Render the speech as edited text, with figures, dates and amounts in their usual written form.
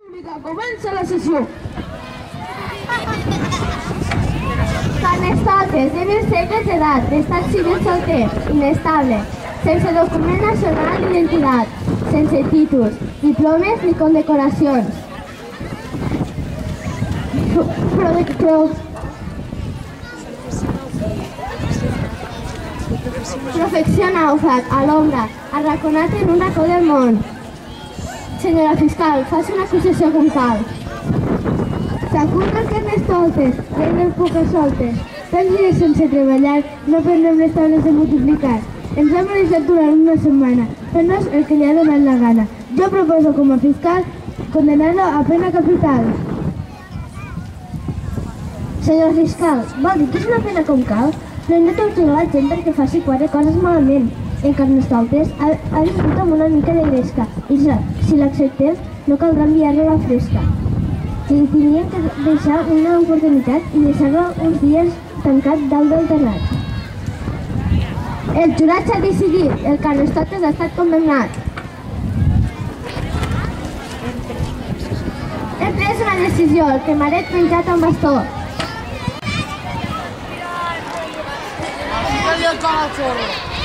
Comença la sessió. Carnestoltes de 1000 segles d'edat, d'estat civil solter, inestable, sense document nacional d'identitat, sense títols, diplomes ni condecoracions. Profecció nàufrag, a l'ombra, arraconat en un racó del món. Senyora fiscal, faci una acusació com cal. S'acusa el Carnestoltes, rei del poca-soltes. Tants dies sense treballar, no prendrem les taules de multiplicar. Ens hem realitzat durant una setmana, fent-nos el que li ha donat la gana. Jo proposo com a fiscal condenar-lo a pena capital. Senyor fiscal, vol dir que és una pena com cal? No hem de torturar la gent perquè faci quatre coses malament. En Carnestoltes ha vingut amb una mica de gresca i si l'acceptem no caldrà enviar-lo a la fresca. Li tindríem que deixar una oportunitat i deixar-lo uns dies tancat dalt del terrat. El jurat s'ha decidit, el Carnestoltes ha estat condemnat. He pres una decisió, el cremaret penjat amb bastó. ¡Dale al cagazo!